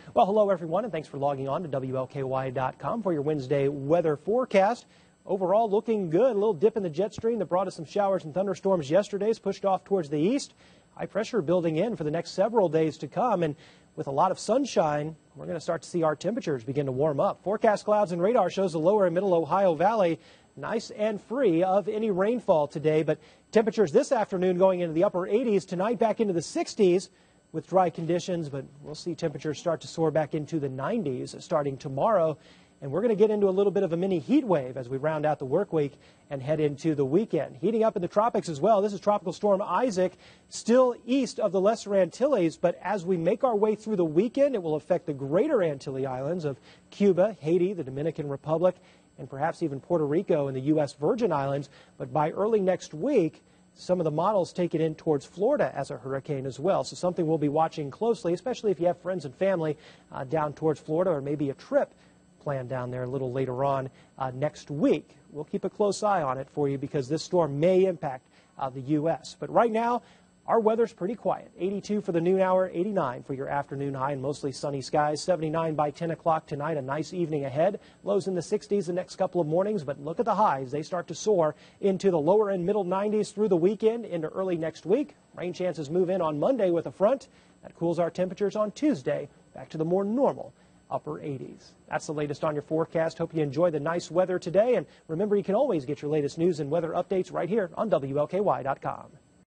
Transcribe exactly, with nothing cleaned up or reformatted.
Well, hello, everyone, and thanks for logging on to W L K Y dot com for your Wednesday weather forecast. Overall, looking good. A little dip in the jet stream that brought us some showers and thunderstorms yesterday has pushed off towards the east. High pressure building in for the next several days to come, and with a lot of sunshine, we're going to start to see our temperatures begin to warm up. Forecast clouds and radar shows the lower and middle Ohio Valley nice and free of any rainfall today, but temperatures this afternoon going into the upper eighties, tonight back into the sixties with dry conditions, but we'll see temperatures start to soar back into the nineties starting tomorrow. And we're going to get into a little bit of a mini heat wave as we round out the work week and head into the weekend. Heating up in the tropics as well. This is Tropical Storm Isaac, still east of the Lesser Antilles, but as we make our way through the weekend, it will affect the greater Antilles Islands of Cuba, Haiti, the Dominican Republic, and perhaps even Puerto Rico and the U S Virgin Islands. But by early next week, some of the models take it in towards Florida as a hurricane as well. So something we'll be watching closely, especially if you have friends and family uh, down towards Florida, or maybe a trip planned down there a little later on uh, next week. We'll keep a close eye on it for you because this storm may impact uh, the U S But right now, our weather's pretty quiet. eighty-two for the noon hour, eighty-nine for your afternoon high and mostly sunny skies. seventy-nine by ten o'clock tonight, a nice evening ahead. Lows in the sixties the next couple of mornings, but look at the highs. They start to soar into the lower and middle nineties through the weekend into early next week. Rain chances move in on Monday with a front. That cools our temperatures on Tuesday back to the more normal upper eighties. That's the latest on your forecast. Hope you enjoy the nice weather today. And remember, you can always get your latest news and weather updates right here on W L K Y dot com.